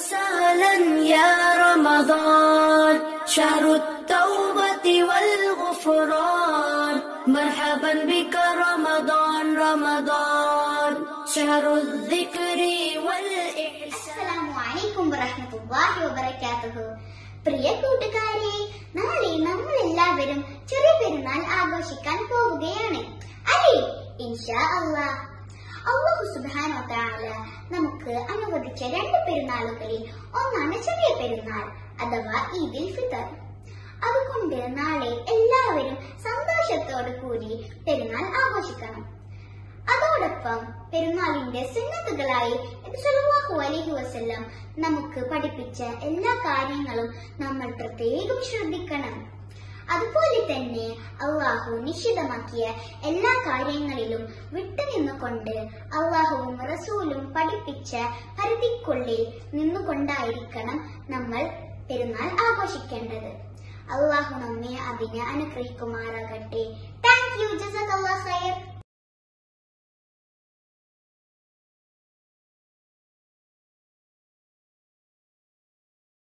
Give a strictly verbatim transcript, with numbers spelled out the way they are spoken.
وسهلا يا رمضان شهر التوبة والغفران مرحبا بك رمضان رمضان شهر الذكر والإحسان. അസ്സലാമു അലൈക്കും വറഹ്മത്തുള്ളാഹി വബറകാതുഹു. പ്രിയ കൂട്ടുകാരെ, നാളെ നമ്മൾ എല്ലാവരും ചെറിയ പെരുന്നാൾ ആഘോഷിക്കാൻ പോവുകയാണ് അല്ലേ? ഇൻഷാ അല്ലാഹ്. അല്ലാഹു സുബ്ഹാനഹു വ തആല നമുക്ക് അനുവദിച്ച രണ്ട് പെരുന്നാളുകളിൽ ഒന്നാണ് ചെറിയ പെരുന്നാൾ അഥവാ ഈദുൽ ഫിത്തർ. അതുകൊണ്ട് നാളെ എല്ലാവരും സന്തോഷത്തോടു കൂടി പെരുന്നാൾ ആഘോഷിക്കണം. അതോടൊപ്പം പെരുന്നാളിന്റെ സുന്നത്തുകളായി നബി സല്ലല്ലാഹു അലൈഹി വസല്ലം നമുക്ക് പഠിപ്പിച്ച എല്ലാ കാര്യങ്ങളും നമ്മൾ പ്രത്യേകം ശ്രദ്ധിക്കണം. അതുപോലെ തന്നെ അള്ളാഹു നിഷിദ്ധമാക്കിയ എല്ലാ കാര്യങ്ങളിലും വിട്ടുനിന്നുകൊണ്ട് അള്ളാഹുവും റസൂലും പഠിപ്പിച്ച പരിധിക്കുള്ളിൽ നിന്നുകൊണ്ടായിരിക്കണം നമ്മൾ പെരുന്നാൾ ആഘോഷിക്കേണ്ടത്. അള്ളാഹു നമ്മെ അതിനെ അനുഗ്രഹിക്കുമാറാകട്ടെ.